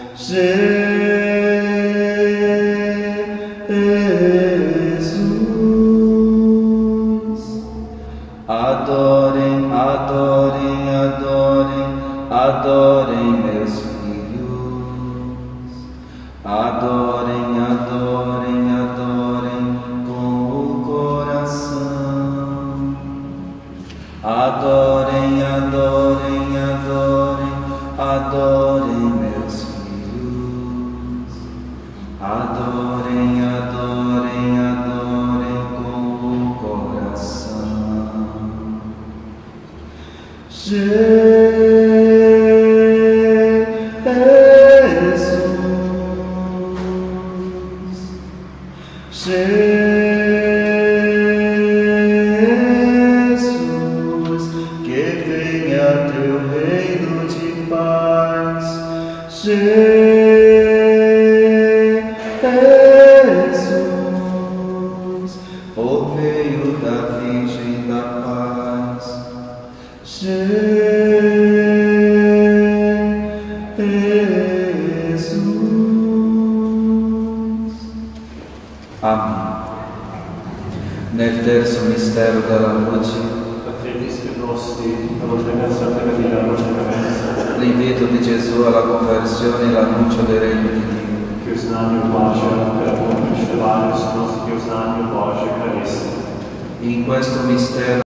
Jesus, adorem, adorem, adorem, adorem meus filhos. Adorem, adorem, adorem com o coração. Adorem, adorem, adorem, adorem meus filhos. Adorem, adorem, adorem com o coração. Jesus, que venha teu reino de paz. Jesus, por meio da Virgem da Paz. Jesus. Amen. Nel terzo mistero della luce, l'invito di Gesù alla conversione e l'annuncio dei regni di Dio. In questo mistero